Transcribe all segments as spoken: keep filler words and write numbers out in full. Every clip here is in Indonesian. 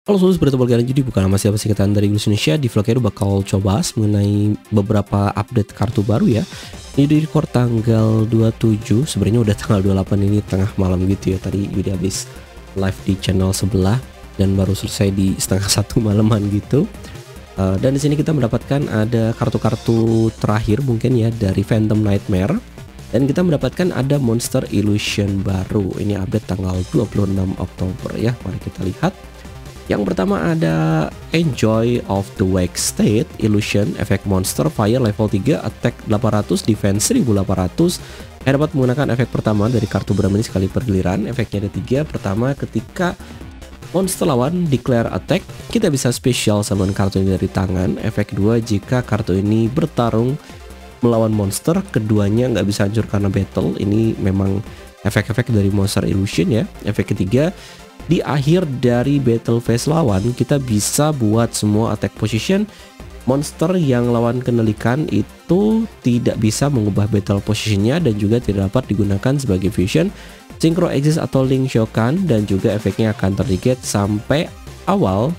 Halo semuanya, bertemu lagi jadi bukan nama siapa singkatan dari Inggris Indonesia. Di vlog ini bakal coba bahas mengenai beberapa update kartu baru ya. Ini di record tanggal dua puluh tujuh, sebenarnya udah tanggal dua puluh delapan, ini tengah malam gitu ya. Tadi Yudi habis live di channel sebelah dan baru selesai di setengah satu malaman gitu. Uh, dan di sini kita mendapatkan ada kartu-kartu terakhir mungkin ya dari Phantom Nightmare. Dan kita mendapatkan ada Monster Illusion baru. Ini update tanggal dua puluh enam Oktober ya. Mari kita lihat. Yang pertama ada Enjoy of the Wake State Illusion, efek monster fire level tiga, attack delapan ratus, defense seribu delapan ratus. Yang dapat menggunakan efek pertama dari kartu bermain sekali pergiliran. Efeknya ada tiga. Pertama, ketika monster lawan declare attack, kita bisa special summon kartu ini dari tangan. Efek kedua, jika kartu ini bertarung melawan monster, keduanya nggak bisa hancur karena battle. Ini memang efek-efek dari Monster Illusion ya. Efek ketiga, di akhir dari battle phase lawan, kita bisa buat semua attack position monster yang lawan kendalikan itu tidak bisa mengubah battle positionnya dan juga tidak dapat digunakan sebagai fusion, synchro exist atau link shokan, dan juga efeknya akan terdiget sampai awal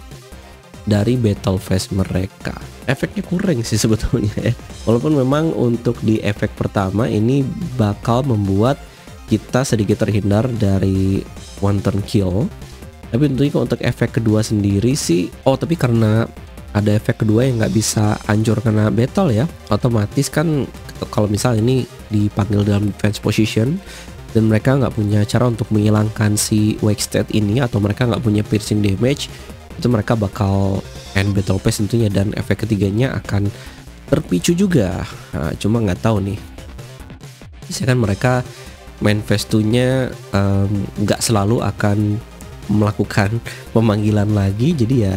dari battle phase mereka. Efeknya kurang sih sebetulnya ya. Walaupun memang untuk di efek pertama ini bakal membuat kita sedikit terhindar dari one turn kill, tapi tentunya untuk efek kedua sendiri sih, oh tapi karena ada efek kedua yang nggak bisa hancur karena battle ya, otomatis kan kalau misal ini dipanggil dalam defense position dan mereka nggak punya cara untuk menghilangkan si wake state ini, atau mereka nggak punya piercing damage, itu mereka bakal end battle phase tentunya, dan efek ketiganya akan terpicu juga. Nah, cuma nggak tahu nih, misalkan mereka main phase two-nya nggak um, selalu akan melakukan pemanggilan lagi, jadi ya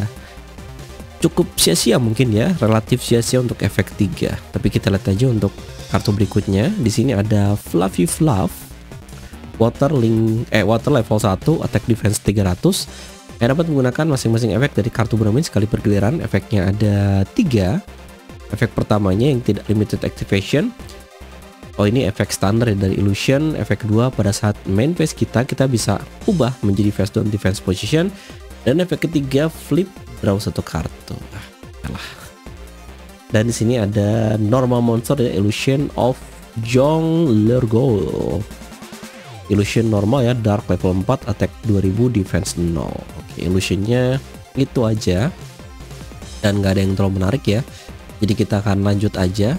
cukup sia-sia mungkin ya, relatif sia-sia untuk efek tiga. Tapi kita lihat aja untuk kartu berikutnya. Di sini ada Fluffy Fluff, Water Link eh Water level satu, attack defense tiga ratus. Yang dapat menggunakan masing-masing efek dari kartu bermain sekali pergiliran. Efeknya ada tiga. Efek pertamanya yang tidak limited activation. Oh, ini efek standar ya dari Illusion. Efek kedua, pada saat main phase kita, kita bisa ubah menjadi face down defense position. Dan efek ketiga, flip draw satu kartu. Ah, kalah. Dan di sini ada normal monster dari Illusion of Jong Lergo. Illusion normal ya, dark level empat, attack dua ribu, defense nol. Oke, Illusionnya itu aja. Dan nggak ada yang terlalu menarik ya. Jadi kita akan lanjut aja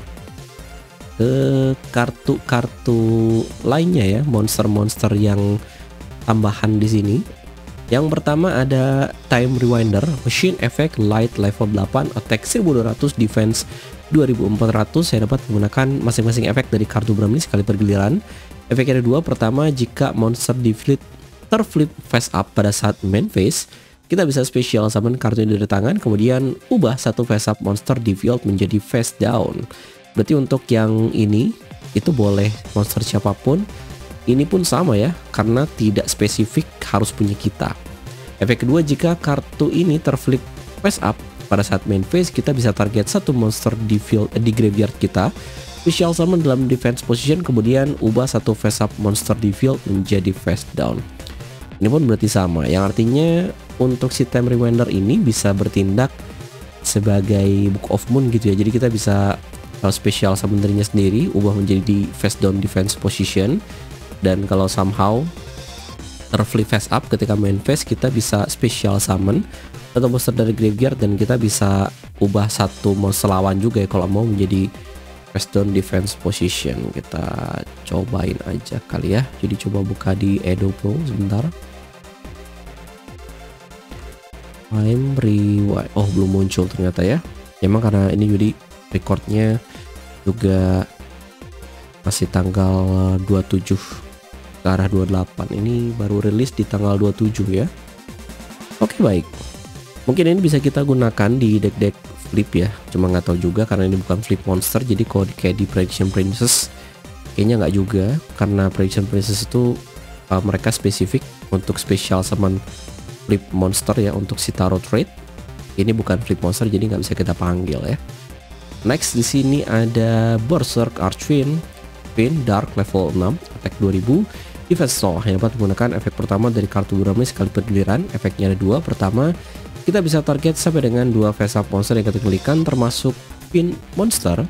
ke kartu-kartu lainnya ya, monster-monster yang tambahan di sini. Yang pertama ada Time Rewinder, Machine Effect Light level delapan, attack seribu dua ratus, defense dua ribu empat ratus. Saya dapat menggunakan masing-masing efek dari kartu bermain sekali pergiliran. Efeknya ada dua. Pertama, jika monster deflip terflip face up pada saat main phase, kita bisa special summon kartu ini dari tangan, kemudian ubah satu face up monster di field menjadi face down. Berarti untuk yang ini itu boleh monster siapapun. Ini pun sama ya, karena tidak spesifik harus punya kita. Efek kedua, jika kartu ini terflip face up pada saat main phase, kita bisa target satu monster di field eh, di graveyard kita, special summon dalam defense position, kemudian ubah satu face up monster di field menjadi face down. Ini pun berarti sama, yang artinya untuk si Time Rewinder ini bisa bertindak sebagai Book of Moon gitu ya. Jadi kita bisa kalau spesial summonernya sendiri ubah menjadi di face down defense position, dan kalau somehow terflip face up ketika main phase, kita bisa special summon atau monster dari graveyard, dan kita bisa ubah satu monster lawan juga ya kalau mau menjadi face down defense position. Kita cobain aja kali ya. Jadi coba buka di Edo Pro sebentar. Time Rewind, oh belum muncul ternyata ya. Emang karena ini jadi recordnya juga masih tanggal dua puluh tujuh ke arah dua puluh delapan, ini baru rilis di tanggal dua puluh tujuh ya. Oke, baik, mungkin ini bisa kita gunakan di deck-deck flip ya, cuma nggak tahu juga karena ini bukan flip monster. Jadi kalau di, kayak di Prediction Princess kayaknya nggak juga, karena Prediction Princess itu uh, mereka spesifik untuk special summon flip monster ya, untuk si Tarot Trade. Ini bukan flip monster, jadi nggak bisa kita panggil ya. Next di sini ada Berserk Archfiend, Fiend Dark level enam, attack dua ribu, defense nol. Yang dapat menggunakan efek pertama dari kartu bermain sekali pergiliran. Efeknya ada dua. Pertama, kita bisa target sampai dengan dua face up monster yang kita klikkan, termasuk pin monster,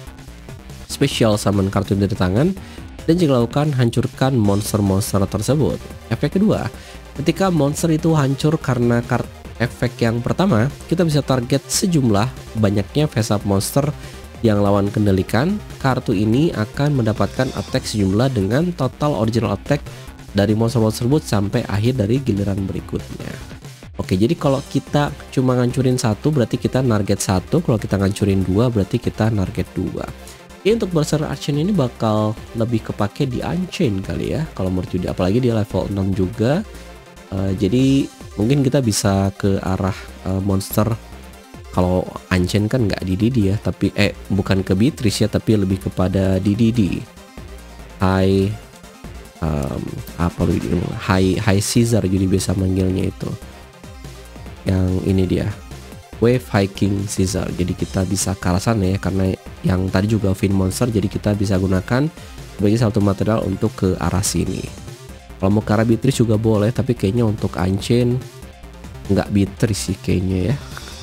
special summon kartu dari tangan, dan jika lakukan hancurkan monster-monster tersebut. Efek kedua, ketika monster itu hancur karena kartu efek yang pertama, kita bisa target sejumlah banyaknya face up monster yang lawan kendalikan. Kartu ini akan mendapatkan attack sejumlah dengan total original attack dari monster-monster tersebut sampai akhir dari giliran berikutnya. Oke, jadi kalau kita cuma ngancurin satu berarti kita target satu, kalau kita ngancurin dua berarti kita target dua. Ini untuk Berserker Action ini bakal lebih kepake di Unchained kali ya, kalau menurut Yudi, apalagi dia level enam juga. Uh, jadi mungkin kita bisa ke arah uh, monster. Kalau Unchained kan nggak di D D ya, tapi eh bukan ke Beatrice ya, tapi lebih kepada D D D. High um, apa lu High High Caesar jadi biasa manggilnya itu. Yang ini dia, Wave Hiking Caesar. Jadi kita bisa ke arah sana ya, karena yang tadi juga Fin Monster, jadi kita bisa gunakan sebagai satu material untuk ke arah sini. Kalau mau ke arah Beatrice juga boleh, tapi kayaknya untuk Unchained nggak Beatrice sih kayaknya ya.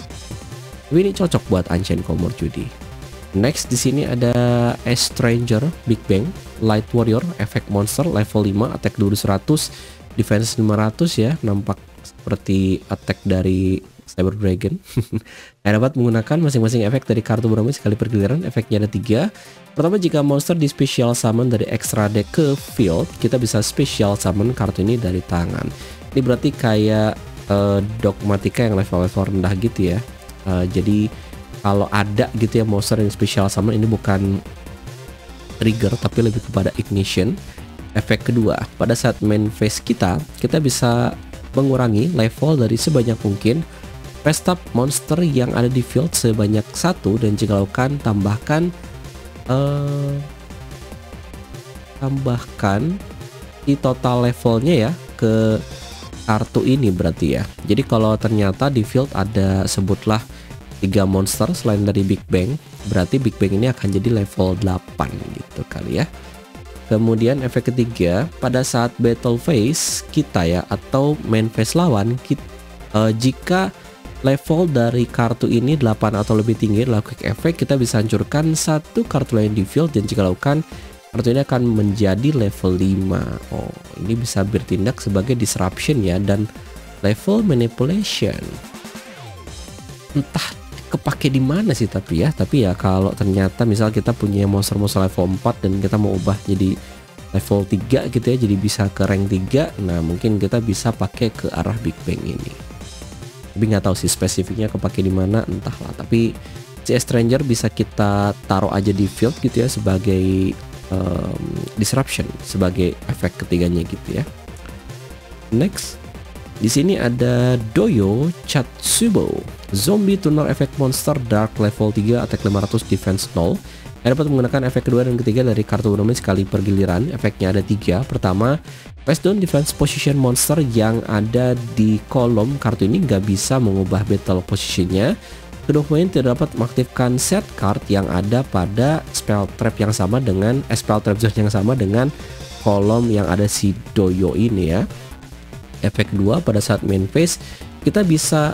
Tapi ini cocok buat Unchained kalau menurut Judi. Next di sini ada A Stranger Big Bang Light Warrior, efek monster level lima, attack dua ribu seratus, defense lima ratus ya, nampak seperti attack dari Cyber Dragon. Yang dapat menggunakan masing-masing efek dari kartu bermain sekali per giliran. Efeknya ada tiga. Pertama, jika monster di special summon dari extra deck ke field, kita bisa special summon kartu ini dari tangan. Ini berarti kayak uh, Dogmatika yang level-level rendah gitu ya. Uh, jadi kalau ada gitu ya monster yang special summon, ini bukan trigger tapi lebih kepada ignition. Efek kedua, pada saat main phase kita, kita bisa mengurangi level dari sebanyak mungkin face up monster yang ada di field sebanyak satu, dan jika lakukan tambahkan uh, tambahkan di total levelnya ya ke kartu ini berarti ya. Jadi kalau ternyata di field ada sebutlah tiga monster selain dari Big Bang, berarti Big Bang ini akan jadi level delapan gitu kali ya. Kemudian efek ketiga, pada saat battle phase kita ya, atau main phase lawan kita, uh, jika level dari kartu ini delapan atau lebih tinggi adalah quick effect, kita bisa hancurkan satu kartu lain di field, dan jika lakukan kartu ini akan menjadi level lima. Oh, ini bisa bertindak sebagai disruption ya, dan level manipulation. Entah kepake di mana sih tapi ya, tapi ya kalau ternyata misal kita punya monster-monster level empat dan kita mau ubah jadi level tiga gitu ya, jadi bisa ke rank tiga, nah mungkin kita bisa pakai ke arah Big Bang ini. Tapi nggak tahu sih spesifiknya kepake di mana, entahlah. Tapi si Stranger bisa kita taruh aja di field gitu ya sebagai um, disruption, sebagai efek ketiganya gitu ya. Next, di sini ada Doyo Chatsubo, zombie tuner efek monster dark level tiga, attack lima ratus, defense nol. Yang dapat menggunakan efek kedua dan ketiga dari kartu bermain sekali per giliran. Efeknya ada tiga. Pertama, face down defense position monster yang ada di kolom kartu ini nggak bisa mengubah battle positionnya. Kedua pemain tidak dapat mengaktifkan set card yang ada pada spell trap yang sama dengan eh, spell trap zone yang sama dengan kolom yang ada si Doyo ini ya. Efek kedua, pada saat main phase kita bisa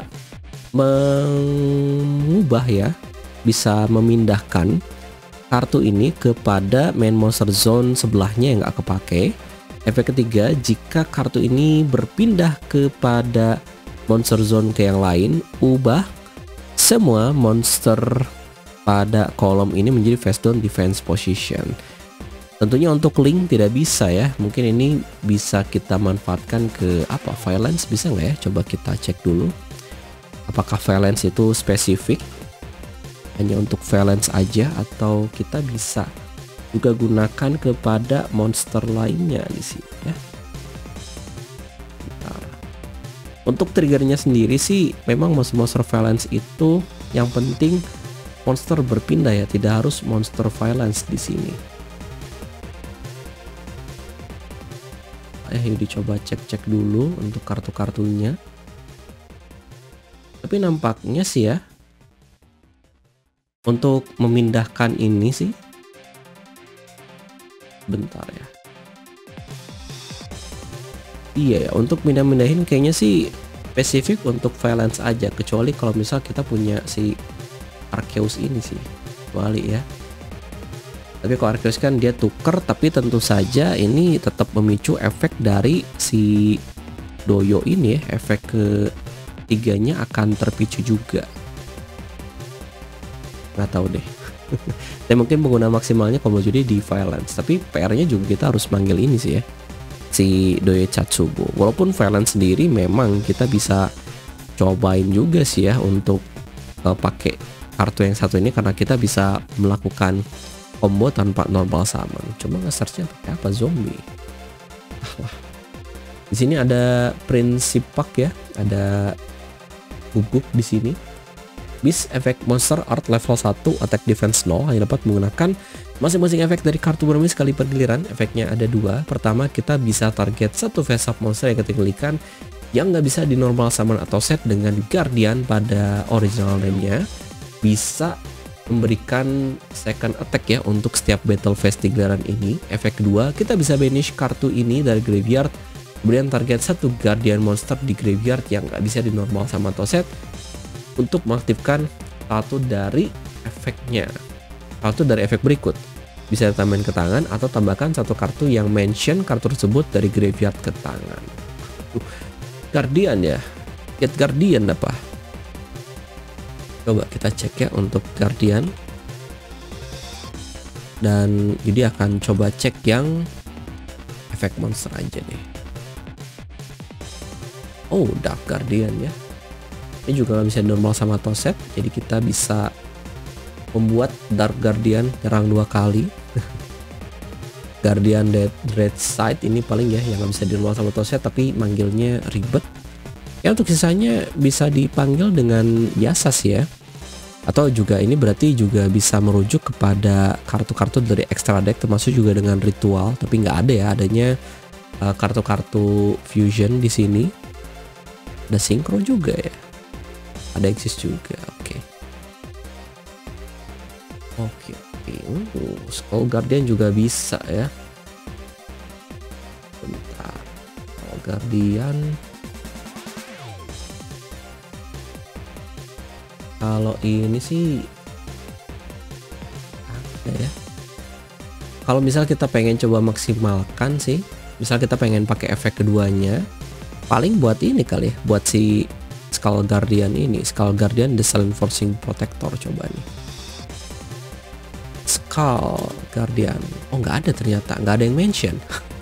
mengubah ya, bisa memindahkan kartu ini kepada main monster zone sebelahnya yang nggak kepake. Efek ketiga, jika kartu ini berpindah kepada monster zone ke yang lain, ubah semua monster pada kolom ini menjadi face down defense position. Tentunya untuk link tidak bisa ya, mungkin ini bisa kita manfaatkan ke apa, violence bisa nggak ya, coba kita cek dulu apakah violence itu spesifik hanya untuk violence aja, atau kita bisa juga gunakan kepada monster lainnya di sini ya. Bentar. Untuk triggernya sendiri sih memang monster violence itu yang penting monster berpindah ya, tidak harus monster violence di sini. Eh, yuk dicoba cek-cek dulu untuk kartu-kartunya. Tapi nampaknya sih ya, untuk memindahkan ini sih, bentar ya. Iya ya, untuk pindah-pindahin kayaknya sih spesifik untuk Violence aja, kecuali kalau misal kita punya si Arceus ini sih, kecuali ya. Tapi kalau Arceus kan dia tuker, tapi tentu saja ini tetap memicu efek dari si Doyo ini ya, efek ketiganya akan terpicu juga. Nggak tahu deh. Dan mungkin pengguna maksimalnya kalau jadi di Violence, tapi P R-nya juga kita harus manggil ini sih ya, si Doyo Chatsubo. Walaupun Violence sendiri memang kita bisa cobain juga sih ya untuk uh, pakai kartu yang satu ini, karena kita bisa melakukan combo tanpa normal summon. Coba nge-searchnya pakai apa, zombie. Ah lah. Di sini ada Principak ya, ada gugup di sini. Beast efek monster art level satu, attack defense nol, hanya dapat menggunakan masing-masing efek dari kartu bermain sekali per giliran. Efeknya ada dua. Pertama, kita bisa target satu face up monster yang kita klikkan yang nggak bisa di normal summon atau set dengan Guardian pada original name-nya. Bisa memberikan second attack ya untuk setiap battle phase di giliran ini. Efek kedua, kita bisa banish kartu ini dari graveyard, kemudian target satu Guardian monster di graveyard yang nggak bisa di normal summon atau set untuk mengaktifkan satu dari efeknya. Satu dari efek berikut bisa ditambahin ke tangan atau tambahkan satu kartu yang mention kartu tersebut dari graveyard ke tangan. Uh, Guardian ya, get Guardian apa? Coba kita cek ya untuk Guardian. Dan jadi akan coba cek yang efek monster aja deh. Oh, Dark Guardian ya. Ini juga nggak bisa normal sama atau set, jadi kita bisa membuat Dark Guardian nyerang dua kali. Guardian Dead Red Side ini paling ya yang nggak bisa di normal sama atau set, tapi manggilnya ribet. Ya untuk sisanya bisa dipanggil dengan Yasas ya. Atau juga ini berarti juga bisa merujuk kepada kartu-kartu dari extra deck, termasuk juga dengan ritual, tapi nggak ada ya, adanya kartu-kartu uh, fusion di sini. Ada synchro juga ya. Ada exist juga, oke. Okay. Oke, okay, oke. Uh, Skull Guardian juga bisa ya. Bentar. Skull Guardian. Kalau ini sih apa ya? Kalau misal kita pengen coba maksimalkan sih, misal kita pengen pakai efek keduanya, paling buat ini kali ya, buat si Skull Guardian ini, Skull Guardian The Silent Forcing Protector. Coba nih, Skull Guardian. Oh nggak ada ternyata, nggak ada yang mention.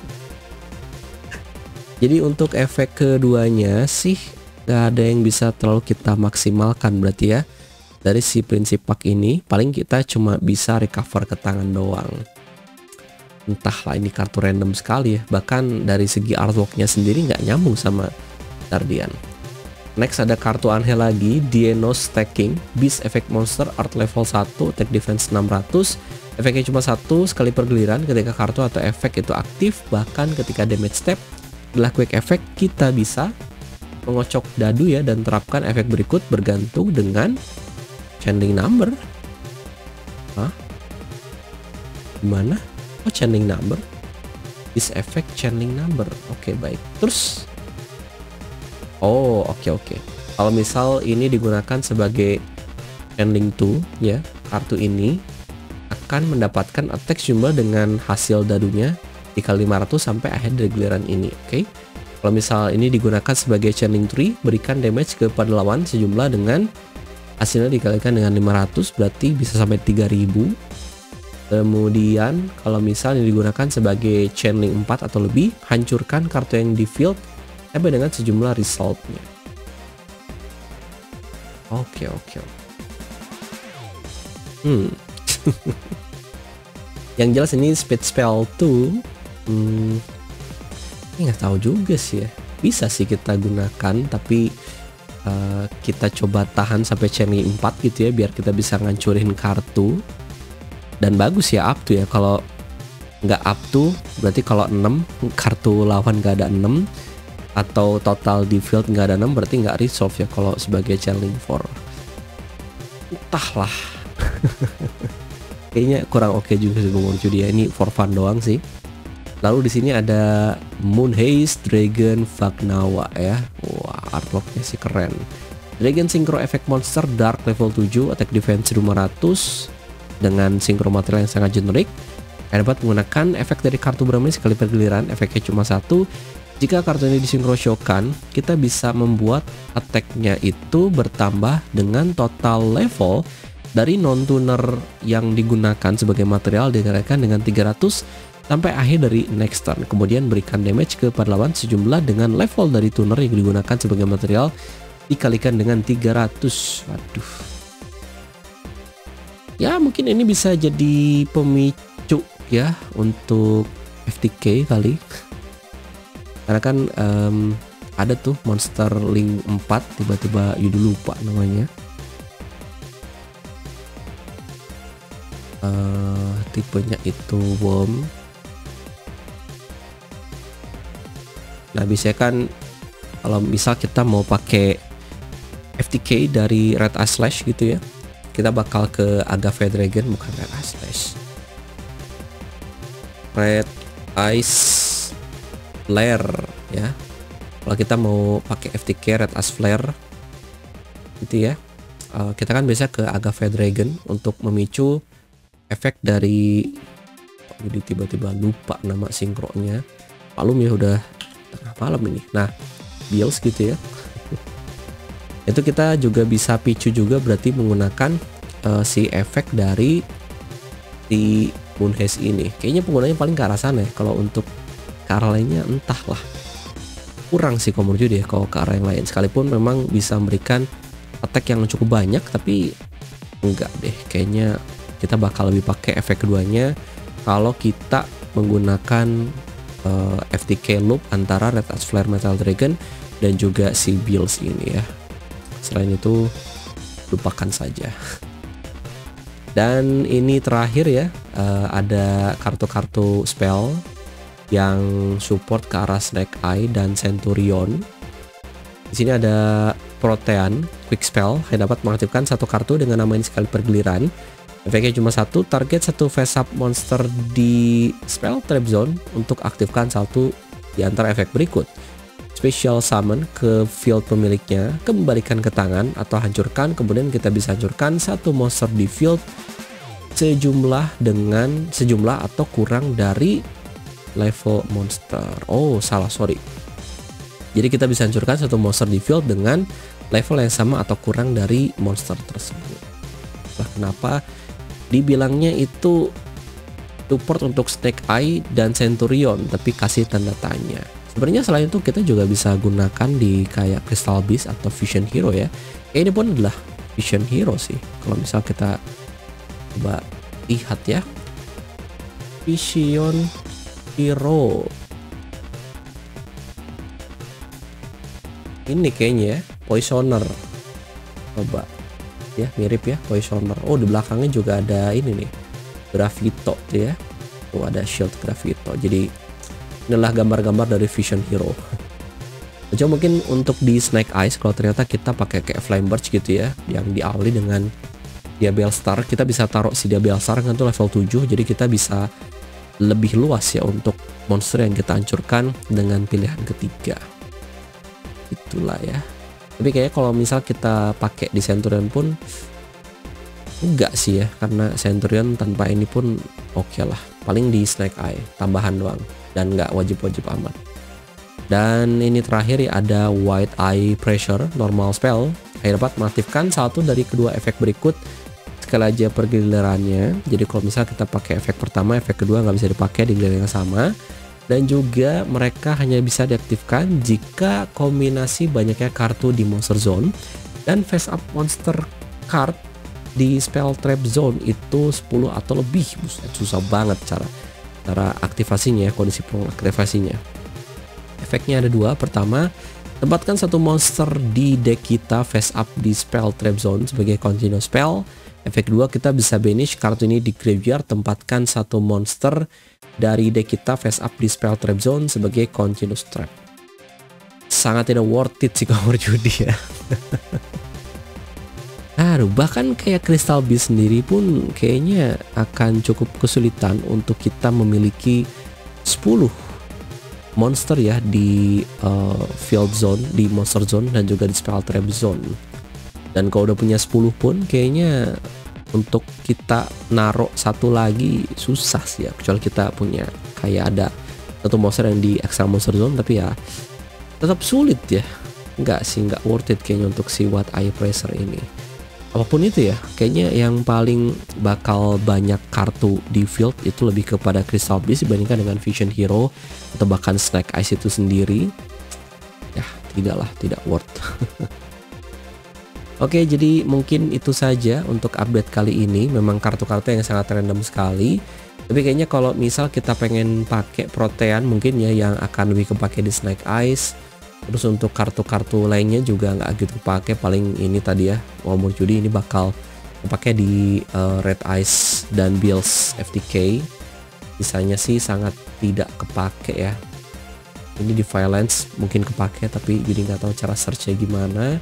Jadi untuk efek keduanya sih nggak ada yang bisa terlalu kita maksimalkan berarti ya. Dari si Principak ini paling kita cuma bisa recover ke tangan doang. Entahlah, ini kartu random sekali ya. Bahkan dari segi artworknya sendiri nggak nyambung sama Guardian. Next ada kartu aneh lagi, Dieno Stacking, Beast Effect Monster Art Level satu, Attack Defense enam ratus. Efeknya cuma satu sekali per giliran ketika kartu atau efek itu aktif. Bahkan ketika damage step adalah quick effect, kita bisa mengocok dadu ya dan terapkan efek berikut bergantung dengan channeling number. Hah? Gimana? Oh, channeling number? This effect channeling number. Oke, okay, baik. Terus oh, oke okay, oke. Okay. Kalau misal ini digunakan sebagai channeling two ya, kartu ini akan mendapatkan attack jumlah dengan hasil dadunya dikali lima ratus sampai akhir dari giliran ini, oke. Okay? Kalau misal ini digunakan sebagai channeling three, berikan damage kepada lawan sejumlah dengan hasilnya dikalikan dengan lima ratus, berarti bisa sampai tiga ribu. Kemudian kalau misal ini digunakan sebagai channeling empat atau lebih, hancurkan kartu yang di field sampai dengan sejumlah resultnya. Oke oke. Hmm. Yang jelas ini speed spell tuh, hmm, ini nggak tahu juga sih ya. Bisa sih kita gunakan, tapi uh, kita coba tahan sampai channeling empat gitu ya, biar kita bisa ngancurin kartu. Dan bagus ya up to ya. Kalau nggak up to berarti kalau enam kartu lawan nggak ada enam, atau total di field nggak ada enam, berarti nggak resolve ya kalau sebagai channeling four. Entahlah. Kayaknya kurang oke okay juga sih Bung Orcu dia, ini for fun doang sih. Lalu di sini ada Moon Haze Dragon Vagnawa ya. Wow. artworknya sih keren. Dragon Synchro Effect Monster Dark level tujuh, attack defense lima ratus dengan synchro material yang sangat generik. Kalian dapat menggunakan efek dari kartu bermain sekali per giliran, efeknya cuma satu. Jika kartu ini disinkro showkan, kita bisa membuat attack-nya itu bertambah dengan total level dari non-tuner yang digunakan sebagai material dikalikan dengan tiga ratus sampai akhir dari next turn. Kemudian berikan damage kepada lawan sejumlah dengan level dari tuner yang digunakan sebagai material dikalikan dengan tiga ratus. Waduh. Ya mungkin ini bisa jadi pemicu ya untuk F T K kali. Karena kan um, ada tuh monster link empat, tiba-tiba Yudu lupa namanya. Uh, tipenya itu worm. Nah biasanya kan kalau misal kita mau pakai F T K dari Red Eye Slash gitu ya, kita bakal ke Agave Dragon, bukan Red Eye Slash, Red Ice Flare ya. Kalau kita mau pakai F T K Red Ice Flare gitu ya, uh, kita kan biasa ke Agave Dragon untuk memicu efek dari, jadi tiba-tiba lupa nama sinkronya. Malum ya, udah tengah malam ini. Nah Bills gitu ya. Itu kita juga bisa picu juga, berarti menggunakan uh, si efek dari si Moonhaze ini. Kayaknya penggunanya paling ke arah sana ya. Kalau untuk ke arah lainnya entahlah, kurang sih kalau menurut deh kalau ke arah yang lain. Sekalipun memang bisa memberikan attack yang cukup banyak, tapi enggak deh, kayaknya kita bakal lebih pakai efek keduanya kalau kita menggunakan uh, F T K loop antara Red Ice Flare Metal Dragon dan juga si Bills ini ya. Selain itu lupakan saja. Dan ini terakhir ya, uh, ada kartu-kartu spell yang support ke arah Snake Eye dan Centurion. Di sini ada Protean Quick Spell yang dapat mengaktifkan satu kartu dengan nama ini sekali per giliran. Efeknya cuma satu, target satu face up monster di spell trap zone untuk aktifkan satu di antara efek berikut. Special summon ke field pemiliknya, kembalikan ke tangan atau hancurkan. Kemudian kita bisa hancurkan satu monster di field sejumlah dengan sejumlah atau kurang dari level monster. Oh salah, sorry. Jadi kita bisa hancurkan satu monster di field dengan level yang sama atau kurang dari monster tersebut. Nah, kenapa dibilangnya itu support untuk Snake Eye dan Centurion tapi kasih tanda tanya? Sebenarnya selain itu kita juga bisa gunakan di kayak Crystal Beast atau Vision Hero ya. Kayak ini pun adalah Vision Hero sih. Kalau misal kita coba lihat ya, Vision Hero ini kayaknya ya, Poisoner. Coba ya, mirip ya Poisoner. Oh di belakangnya juga ada ini nih, Gravito tuh ya. Tuh ada shield Gravito. Jadi inilah gambar-gambar dari Vision Hero. Coba mungkin untuk di Snake Eyes, kalau ternyata kita pakai kayak Flame Burst gitu ya, yang diawali dengan Diabell Star, kita bisa taruh si Diabell Star kan tuh level tujuh, jadi kita bisa lebih luas ya untuk monster yang kita hancurkan dengan pilihan ketiga. Itulah ya. Tapi kayaknya kalau misal kita pakai di Centurion pun enggak sih ya, karena Centurion tanpa ini pun oke okay lah. Paling di Snake Eye tambahan doang dan nggak wajib-wajib amat. Dan ini terakhir ya, ada White Eye Pressure normal spell yang dapat mengaktifkan satu dari kedua efek berikut sekali aja per gilirannya. Jadi kalau misal kita pakai efek pertama, efek kedua nggak bisa dipakai di giliran yang sama. Dan juga mereka hanya bisa diaktifkan jika kombinasi banyaknya kartu di monster zone dan face up monster card di spell trap zone itu sepuluh atau lebih. Buset, susah banget cara cara aktivasinya, kondisi pengaktifasinya. Efeknya ada dua. Pertama, tempatkan satu monster di deck kita face up di spell trap zone sebagai continuous spell. Efek kedua, kita bisa banish kartu ini di graveyard, tempatkan satu monster dari deck kita face up di spell trap zone sebagai continuous trap. Sangat tidak worth it sih kalau judi ya. Aduh, bahkan kayak Crystal Beast sendiri pun kayaknya akan cukup kesulitan untuk kita memiliki sepuluh monster ya di uh, field zone, di monster zone, dan juga di spell trap zone. Dan kalau udah punya sepuluh pun kayaknya untuk kita naruh satu lagi susah sih ya, kecuali kita punya kayak ada satu monster yang di extra monster zone, tapi ya tetap sulit ya. Nggak sih, nggak worth it kayaknya untuk si What Eye Pressure ini. Apapun itu ya, kayaknya yang paling bakal banyak kartu di field itu lebih kepada Crystal Beast dibandingkan dengan Vision Hero atau bahkan Snake Eyes itu sendiri. Ya tidaklah, tidak worth. Oke, jadi mungkin itu saja untuk update kali ini. Memang kartu-kartu yang sangat random sekali, tapi kayaknya kalau misal kita pengen pakai Protean mungkin ya yang akan lebih kepake di Snake Eyes. Terus untuk kartu-kartu lainnya juga nggak gitu kepake, paling ini tadi ya ngomong judi ini bakal kepake di uh, Red Eyes dan Bills F T K. Sisanya sih sangat tidak kepake ya. Ini di Violence mungkin kepake, tapi jadi nggak tahu cara searchnya gimana.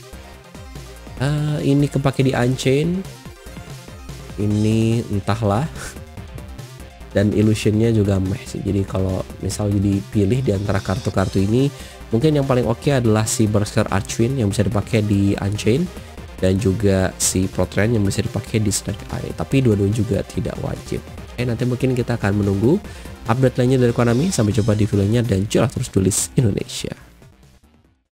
Uh, ini kepake di Unchained, ini entahlah. Dan illusionnya juga meh sih. Jadi kalau misal jadi pilih di antara kartu-kartu ini, mungkin yang paling oke okay adalah si Berserker Archwind yang bisa dipakai di Unchained, dan juga si Protean yang bisa dipakai di Snake Eye. Tapi dua-duanya juga tidak wajib. Eh nanti mungkin kita akan menunggu update lainnya dari Konami. Sampai jumpa di videonya dan jalan terus tulis Indonesia.